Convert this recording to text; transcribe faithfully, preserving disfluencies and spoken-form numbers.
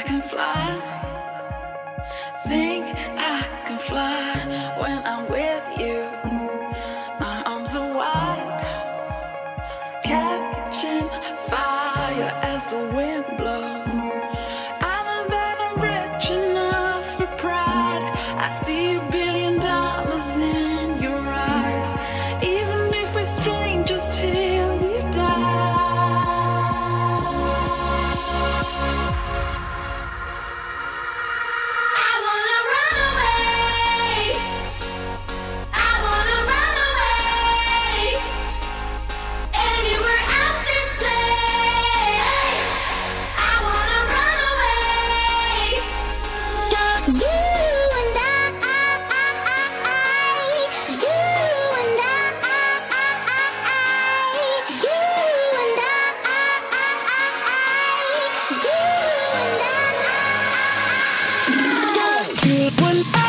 can fly. Think I can fly when I'm with you. My arms are wide, catching fire as the wind blows. I know that I'm rich enough for pride. I see a billion dollars in your eyes, even if we're strangers till we die. When I